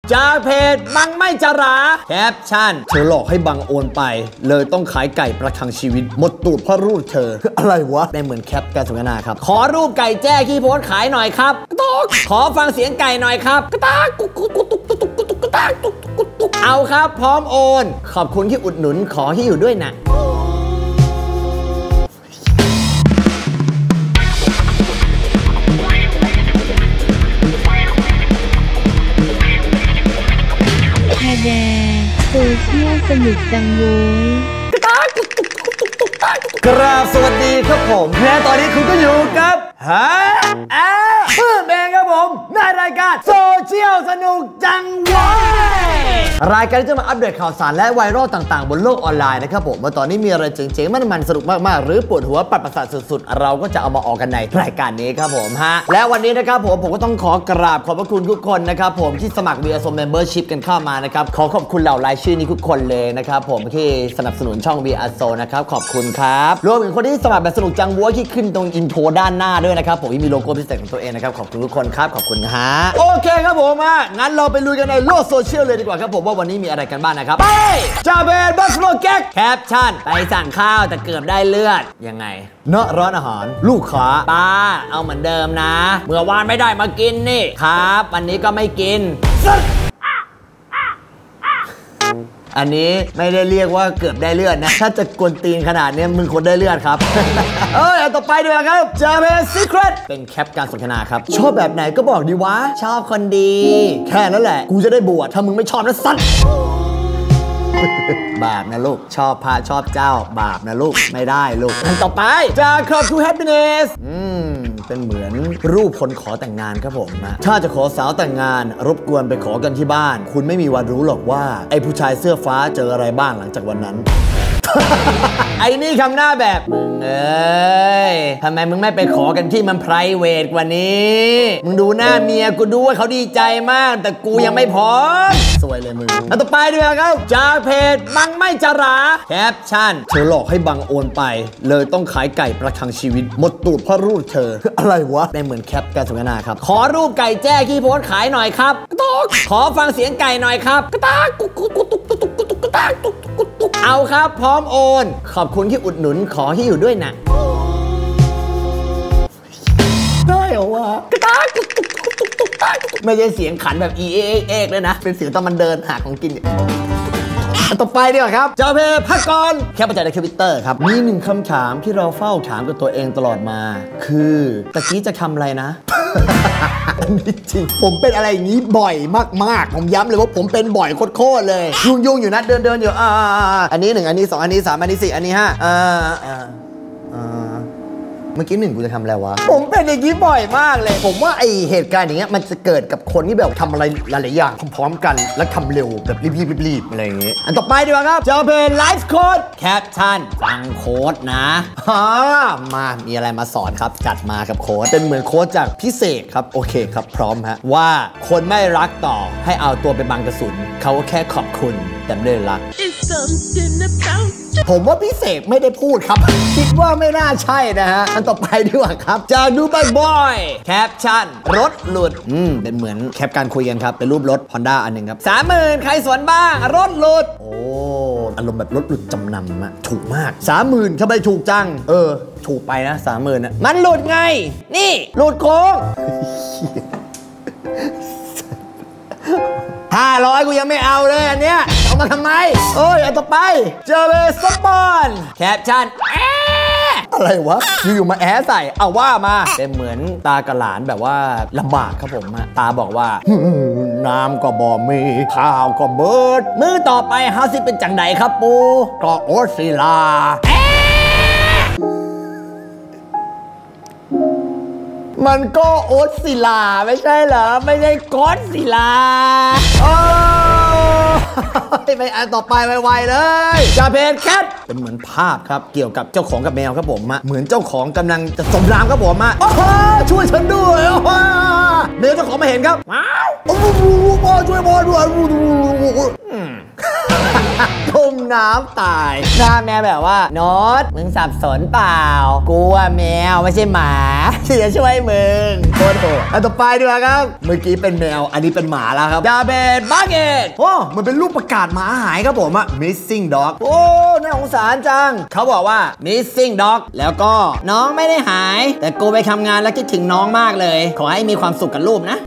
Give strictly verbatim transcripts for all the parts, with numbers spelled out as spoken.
จากเพจบังไม่จราแคปชั่นเธอหลอกให้บังโอนไปเลยต้องขายไก่ประทังชีวิตหมดตูดเพราะรูปเธออะไรวะได้เหมือนแคปการสนทนาครับขอรูปไก่แจ้ขี้โพสขายหน่อยครับกระตอกขอฟังเสียงไก่หน่อยครับกระตากกุกกุกกุกกุกกุกกุกกุกกุกกุกกุกกุกกุกเอาครับพร้อมโอนขอบคุณที่อุดหนุนขอที่อยู่ด้วยนะแดโซเชียลสนุกจังโว้ยกราบสวัสดีครับผมและตอนนี้คุณก็อยู่กับฮะอ่ะเพื่อนเองครับผมในรายการโซเชียลสนุกจังเว้ยรายการที่จะมาอัปเดตข่าวสารและไวรัลต่างๆบนโลกออนไลน์นะครับผมว่าตอนนี้มีอะไรเจ๋งๆมันๆสนุกมากๆหรือปวดหัวปัดประสาทสุดๆเราก็จะเอามาออกกันในรายการนี้ครับผมฮะและวันนี้นะครับผมผมก็ต้องขอกราบขอบพระคุณทุกคนนะครับผมที่สมัคร วี อาร์ โอ Membership กันเข้ามานะครับขอขอบคุณเหล่ารายชื่อนี้ทุกคนเลยนะครับผมที่สนับสนุนช่อง วี อาร์ โอ นะครับขอบคุณครับรวมถึงคนที่สมัครแบบสนุกจังวัวที่ขึ้นตรงอินโทรด้านหน้าด้วยนะครับผมที่มีโลโก้พิเศษของตัวเองนะครับขอบคุณทุกคนครับขอบคุณฮะโอเคครับผมฮะงั้นเราไปลุยกันในโลกโซเชียลเลยดีกว่าครับผมว่าวันนี้มีอะไรกันบ้างนะครับไปจาเบนบัสโลแก๊กแคปชั่นไปสั่งข้าวแต่เกือบได้เลือดยังไงเนาะร้านอาหารลูกค้าป้าเอาเหมือนเดิมนะเมื่อวานไม่ได้มากินนี่ครับวันนี้ก็ไม่กินอันนี้ไม่ได้เรียกว่าเกือบได้เลือดนะถ้าจะกวนตีนขนาดนี้มึงคนได้เลือดครับ เอ้ยต่อไปดีกว่าครับจาเบนซีเครตเป็นแคปการสนทนาครับชอบแบบไหนก็บอกดีวะชอบคนดีแค่นั้นแหละกูจะได้บวชถ้ามึงไม่ชอบนะสัตว์ บาปนะลูกชอบพระชอบเจ้าบาปนะลูกไม่ได้ลูกอันต่อไปจากครอบครัว Happiness อืมเป็นเหมือนรูปคนขอแต่งงานครับผมนะถ้าจะขอสาวแต่งงานรบกวนไปขอกันที่บ้านคุณไม่มีวันรู้หรอกว่าไอ้ผู้ชายเสื้อฟ้าเจออะไรบ้างหลังจากวันนั้น ไอ้นี่คำหน้าแบบมึงเอ้ยทำไมมึงไม่ไปขอกันที่มัน private กว่านี้มึงดูหน้าเมียกูดูว่าเขาดีใจมากแต่กูยังไม่พร้อมสวยเลยมึงแล้วต่อไปด้วยครับจากเพจบังไม่จราแคปชั่นเธอหลอกให้บังโอนไปเลยต้องขายไก่ประทังชีวิตหมดตูดเพราะรูปเธออะไรวะได้เหมือนแคปการสนทนาครับขอรูปไก่แจ้ขี้โพสขายหน่อยครับกระตอกขอฟังเสียงไก่หน่อยครับกระตากกุกกุกกุกกุกกุกกุกกุกกุกกุกกุกกุกกุกเอาครับพร้อมโอนขอบคุณที่อุดหนุนขอที่อยู่ด้วยนะได้เหรอวะกระตากกุกกุกกุกกุกกุกกุกไม่ใช่เสียงขันแบบอีเอเอกเลยนะเป็นเสียงตอนมันเดินหาของกินต่อไปดีกว่าครับเจ้าเพจพักก่อนแค่ประจานในทวิตเตอร์ครับมีหนึ่งคำถามที่เราเฝ้าถามกับตัวเองตลอดมาคือตะกี้จะทำอะไรนะ อันนี้จริงผมเป็นอะไรอย่างนี้บ่อยมากๆผมย้ำเลยว่าผมเป็นบ่อยโคตรๆเลยยุ่งๆอยู่นะเดินๆอยู่อ่าอันนี้หนึ่งอันนี้สองอันนี้สามอันนี้สี่อันนี้ห้าอ่าอ่าอ่าเมื่อกี้หนึ่งกูจะทำอะไรวะผมเป็นอย่างนี้บ่อยมากเลยผมว่าไอเหตุการณ์อย่างเงี้ยมันจะเกิดกับคนที่แบบทำอะไรหลายๆอย่างพร้อมๆกันและทำเร็วแบบรีบๆๆอะไรอย่างเงี้ยอันต่อไปดีกว่าครับเจ้าเพจไลฟ์โค้ดแคปชั่นฟังโค้ดนะฮ่ามามีอะไรมาสอนครับจัดมากับโค้ดเป็นเหมือนโค้ดจากพิเศษครับโอเคครับพร้อมฮะว่าคนไม่รักต่อให้เอาตัวไปบังกระสุนเขาก็แค่ขอบคุณแต่ไม่ได้รักผมว่าพิเศษไม่ได้พูดครับคิดว่าไม่น่าใช่นะฮะอันต่อไปดีกว่าครับจากดูไบบอยแคปชั่นรถหลุดอืมเป็นเหมือนแคปการคุยกันครับเป็นรูปรถ Honda อันหนึ่งครับสามหมื่นใครสวนบ้างรถหลุดโอ้อารมณ์แบบรถหลุดจำนำอะถูกมากสามหมื่นทำไมถูกจังเออถูกไปนะสามหมื่นอะมันหลุดไงนี่หลุดโค้งห้าร้อยกูยังไม่เอาเลยอันเนี้ยเอามาทำไมโอ้ยอันต่อไปเจอเลยสปอนแคปชั่นแอะอะไรวะอยู่ๆมาแอะใส่เอาว่ามาเป็นเหมือนตากับหลานแบบว่าลำบากครับผมตาบอกว่าน้ำก็บ่มีข้าวก็เบิดมื้อต่อไปเฮาสิเป็นจังไดครับปูก็โอศิลามันก็โอศิลาไม่ใช่เหรอไม่ใช่ก๊อตศิลาโอ้ไปอันต่อไปไวๆเลยจาเพจแคทเป็นเหมือนภาพครับเกี่ยวกับเจ้าของกับแมวครับผมอะเหมือนเจ้าของกำลังจะจมน้ำครับผมอะโอ้โหช่วยฉันด้วยโอ้โหเดี๋ยวเจ้าของมาเห็นครับว้าวโอ้โหช่วยบอลด้วยจมน้ำตายหน้าแมวแบบว่าโน้ตมึงสับสนเปล่ากูว่าแมวไม่ใช่หมาที่จะช่วยมึงโคตรโหดอันต่อไปดีกว่าครับเมื่อกี้เป็นแมวอันนี้เป็นหมาแล้วครับจาเบตบักเก็ตโอ้มันเป็นรูปประกาศหมาหายครับผมอะ missing dog โอ้น่าสงสารจังเขาบอกว่า missing dog แล้วก็น้องไม่ได้หายแต่กูไปทำงานแล้วคิดถึงน้องมากเลยขอให้มีความสุขกับรูปนะ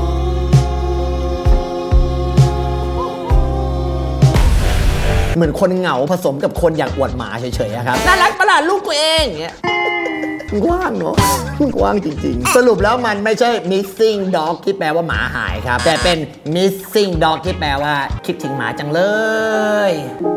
เหมือนคนเหงาผสมกับคนอยากอวดหมาเฉยๆครับน่ารักประหลาดลูกกูเองเงี้ยกว้างเนาะกว้างจริงๆสรุปแล้วมันไม่ใช่ missing dog ที่แปลว่าหมาหายครับแต่เป็น missing dog ที่แปลว่าคิดถึงหมาจังเลย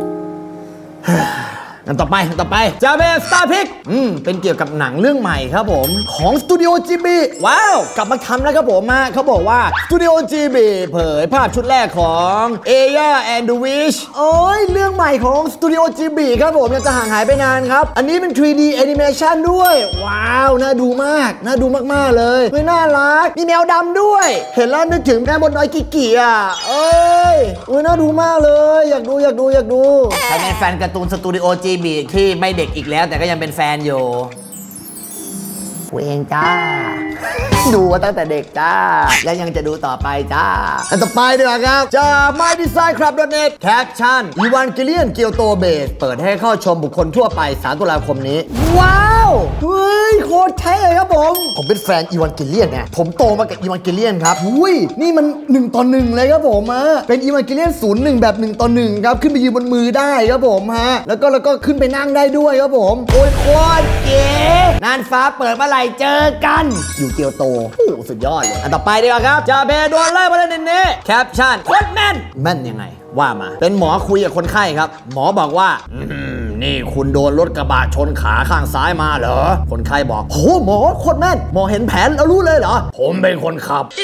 อันต่อไปอันต่อไปจาเบสตาร์พิกอืมเป็นเกี่ยวกับหนังเรื่องใหม่ครับผมของสตูดิโอจีบีว้าวกลับมาทำแล้วครับผมมาเขาบอกว่าสตูดิโอจีบีเผยภาพชุดแรกของเอย่าแอนด์วิชโอ้ยเรื่องใหม่ของสตูดิโอจีบีครับผมยังจะห่างหายไปนานครับอันนี้เป็น ทรี ดี Animation ด้วยว้าวน่าดูมากน่าดูมากๆเลยเฮ้ยน่ารักมีแมวดำด้วยเห็นแล้วนึกถึงแม่มดน้อยกิกิอ่ะเอ้ยโอ้ยน่าดูมากเลยอยากดูอยากดูอยากดูใครเป็นแฟนการ์ตูนสตูดิโอจีบีที่ไม่เด็กอีกแล้วแต่ก็ยังเป็นแฟนอยู่กูเองจ้าดูมาตั้งแต่เด็กจ้าและยังจะดูต่อไปจ้าอันต่อไปดีกว่าครับจาก my design club dot net แคปชั่น Evangelion Kyoto Base เปิดให้เข้าชมบุคคลทั่วไปสามตุลาคมนี้ว้าวเฮ้ยโคตรเท่ครับผมผมเป็นแฟน Evangelion ไงผมโตมากับ Evangelion ครับอุ้ยนี่มันหนึ่งต่อหนึ่งเลยครับผมฮะเป็น Evangelion ศูนย์หนึ่งแบบหนึ่งต่อหนึ่งครับขึ้นไปยืนบนมือได้ครับผมฮะแล้วก็แล้วก็ขึ้นไปนั่งได้ด้วยครับผมโอ้ยโคตรเก๋น่านฟ้าเปิดเมื่อไหร่เจอกันอยู่เกียวโตโอ้สุดยอดเลยอันต่อไปดีกว่าครับจาเบดวนไล่ประเด็นนี้แคปชั่นโคตรแม่นแม่นยังไงว่ามาเป็นหมอคุยกับคนไข้ครับหมอบอกว่าอืมนี่คุณโดนรถกระบะชนขาข้างซ้ายมาเหรอคนไข้บอกโหหมอโคตรแม่นหมอเห็นแผนแล้วรู้เลยเหรอผมเป็นคนขับ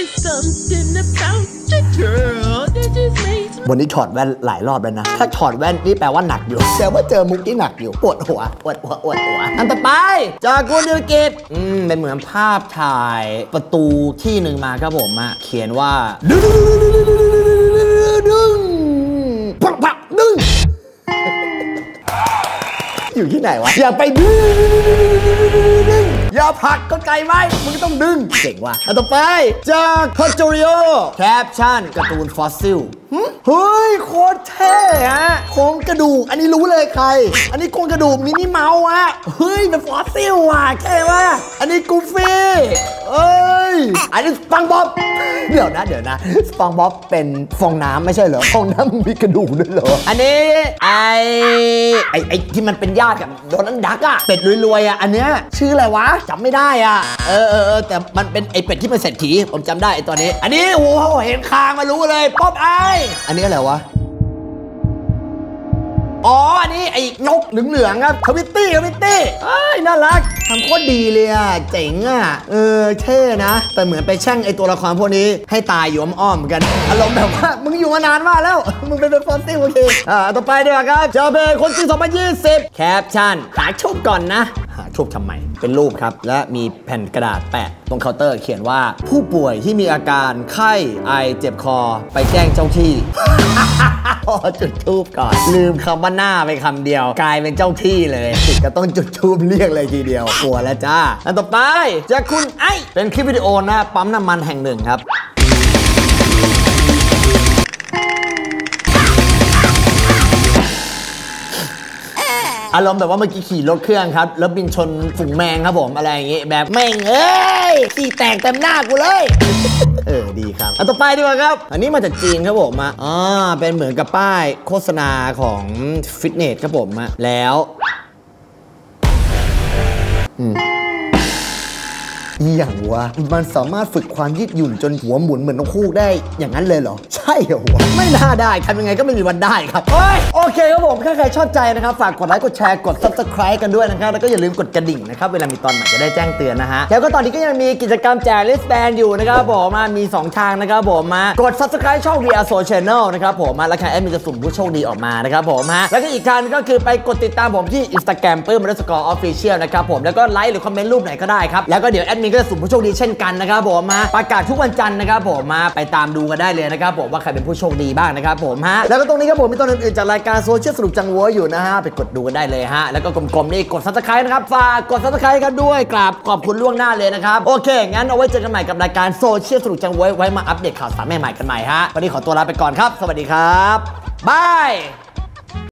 วันนี้ถอดแว่นหลายรอบแล้วนะถ้าถอดแว่นนี่แปลว่าหนักอยู่แต่ว่าเจอมุกที่หนักอยู่ปวดหัวปวดหัวปวดหัวอันต่อไปจากกูนิวกิจอืมเป็นเหมือนภาพถ่ายประตูที่หนึ่งมาครับผมอะเขียนว่าดึงดึงปักปักดึงอยู่ที่ไหนวะอย่าไปดึงอย่าผักเข้าใจไหมมึงต้องดึงเจ๋งว่ะอันต่อไปจากคอนจูริโอแคปชั่นการ์ตูนฟอสซิลเฮ้ยโคตรเท่ฮะโครงกระดูกอันนี้รู้เลยใครอันนี้โครงกระดูกมินิเมาส์ฮะเฮ้ยเป็นฟอสซิลว่ะแค่ว่าอันนี้กูฟี่เอ้ยอันนี้สปังบ๊อบเดี๋ยวนะเดี๋ยวนะสปังบ๊อบเป็นฟองน้ำไม่ใช่เหรอฟองน้ำมีกระดูกด้วยเหรออันนี้ไอไอไอที่มันเป็นญาติกับโดนัลด์ดักอะเป็ดรวยๆอะอันเนี้ยชื่ออะไรวะจำไม่ได้อะเออเออแต่มันเป็นไอเป็ดที่เป็นเศรษฐีผมจำได้ไอตัวนี้อันนี้โอ้โหเห็นคางมารู้เลยป๊อปไออันนี้อะไรวะอ๋ออันนี้ไอ้นกเหลืองๆครับทวิตตี้ทวิตตี้เอ้ยน่ารักทำโคตรดีเลยอ่ะเจ๋งอ่ะเออเท่นะแต่เหมือนไปแช่งไอ้ตัวละครพวกนี้ให้ตายอยู่อ้อมๆกันอารมณ์แบบว่ามึงอยู่มานานมากแล้วมึงเป็นฟอสซิลโอเคอ่าต่อไปดีกว่าครับเจ้าเบย์คนจริงสองพันยี่สิบแคปชั่นหาชุบก่อนนะหาชุบทำไมเป็นรูปครับและมีแผ่นกระดาษแปะตรงเคาน์เตอร์เขียนว่าผู้ป่วยที่มีอาการไข้ไอเจ็บคอไปแจ้งเจ้าที่พอจุดทูบก่อนลืมคำว่าหน้าไปคำเดียวกลายเป็นเจ้าที่เลยก็ต้องจุดทูบเรียกเลยทีเดียวกลัวแล้วจ้าอันต่อไปจากคุณไอเป็นคลิปวิดีโอนะปั๊มน้ำมันแห่งหนึ่งครับอารมณ์แบบว่าเมื่อกี้ขี่รถเครื่องครับแล้วบินชนฝูงแมงครับผมอะไรอย่างงี้แบบแม่งเอ้ยขี่แตกเต็มหน้ากูเลยเออดีครับอันต่อไปดีกว่าครับอันนี้มาจากจีนครับผมอ่ะอ๋อเป็นเหมือนกับป้ายโฆษณาของฟิตเนสครับผมอ่ะแล้วอืมอย่างวะมันสามารถฝึกความยืดหยุ่นจนหัวหมุนเหมือนนกฮูกได้อย่างนั้นเลยเหรอใช่เหรอวะไม่น่าได้ทำยังไงก็ไม่มีวันได้ครับโอ้ยโอเคครับผมถ้าใครชอบใจนะครับฝากกดไลค์กดแชร์กด ซับสไครบ์ กันด้วยนะครับแล้วก็อย่าลืมกดกระดิ่งนะครับเวลามีตอนใหม่จะได้แจ้งเตือนนะฮะแล้วก็ตอนนี้ก็ยังมีกิจกรรมแจกลิสต์แบนอยู่นะครับผมมีสองทางนะครับผมมากด ซับสไครบ์ ช่อง วี อาร์ โซ Channel นะครับผมมาแล้วใครแอดมินจะสุ่มผู้โชคดีออกมานะครับผมฮะแล้วก็อีกทางก็คือไปกดติดตามผมที่ Instagram ปื้ม underscore official นะครับผมแล้วก็ไลค์หรือคอมเมนต์รูปไหนก็ได้ครับแล้วก็เดี๋ยวแอดมินนี้ก็สุ่มผู้โชคดีเช่นกันนะครับผมมาประกาศทุกวันจันทร์นะครับผมมาไปตามดูกันได้เลยนะครับผมว่าใครเป็นผู้โชคดีบ้างนะครับผมฮะแล้วก็ตรงนี้ครับผมมีตัวอื่นๆจากรายการโซเชียลสนุกจังโว้อยู่นะฮะไปกดดูกันได้เลยฮะแล้วก็กลมๆนี่กด ซับสไครบ์ นะครับฝากกด ซับสไครบ์ กันด้วยกราบขอบคุณล่วงหน้าเลยนะครับโอเคงั้นเอาไว้เจอกันใหม่กับรายการโซเชียลสนุกจังโว้ไว้มาอัปเดตข่าวสารใหม่ๆกันใหม่ฮะวันนี้ขอตัวลาไปก่อนครับสวัสดีครับบาย